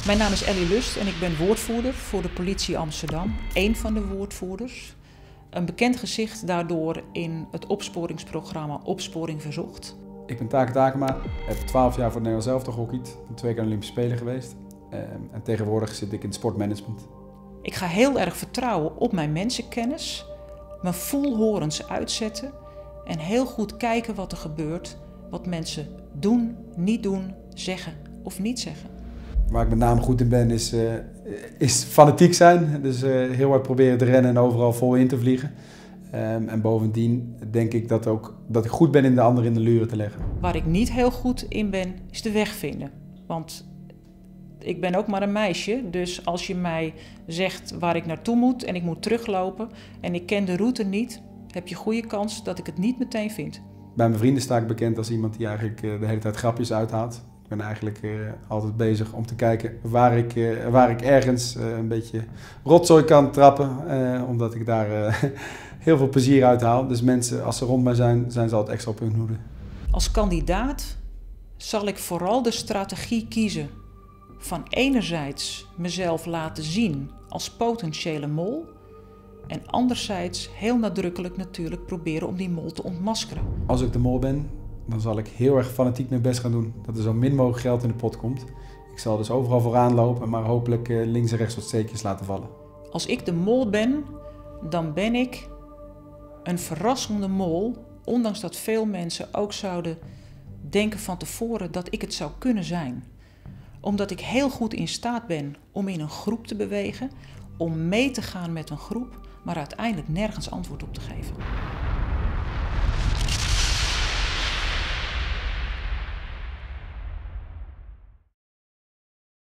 Mijn naam is Ellie Lust en ik ben woordvoerder voor de politie Amsterdam. Eén van de woordvoerders. Een bekend gezicht daardoor in het opsporingsprogramma Opsporing Verzocht. Ik ben Take Takema, heb 12 jaar voor het Nederlands elftal gehockeyd. Ben 2 keer aan de Olympische Spelen geweest. En tegenwoordig zit ik in het sportmanagement. Ik ga heel erg vertrouwen op mijn mensenkennis, mijn voelhorens uitzetten en heel goed kijken wat er gebeurt, wat mensen doen, niet doen, zeggen of niet zeggen. Waar ik met name goed in ben is fanatiek zijn. Dus heel hard proberen te rennen en overal vol in te vliegen. En bovendien denk ik dat ik goed ben in de ander in de luren te leggen. Waar ik niet heel goed in ben, is de weg vinden. Want ik ben ook maar een meisje, dus als je mij zegt waar ik naartoe moet en ik moet teruglopen en ik ken de route niet, heb je goede kans dat ik het niet meteen vind. Bij mijn vrienden sta ik bekend als iemand die eigenlijk de hele tijd grapjes uithaalt. Ik ben eigenlijk altijd bezig om te kijken waar ik ergens een beetje rotzooi kan trappen, omdat ik daar heel veel plezier uit haal. Dus mensen, als ze rond mij zijn, zijn ze altijd extra op hun hoede. Als kandidaat zal ik vooral de strategie kiezen van enerzijds mezelf laten zien als potentiële mol en anderzijds heel nadrukkelijk natuurlijk proberen om die mol te ontmaskeren. Als ik de mol ben, dan zal ik heel erg fanatiek mijn best gaan doen dat er zo min mogelijk geld in de pot komt. Ik zal dus overal vooraan lopen, maar hopelijk links en rechts wat steekjes laten vallen. Als ik de mol ben, dan ben ik een verrassende mol, ondanks dat veel mensen ook zouden denken van tevoren dat ik het zou kunnen zijn. Omdat ik heel goed in staat ben om in een groep te bewegen, om mee te gaan met een groep, maar uiteindelijk nergens antwoord op te geven.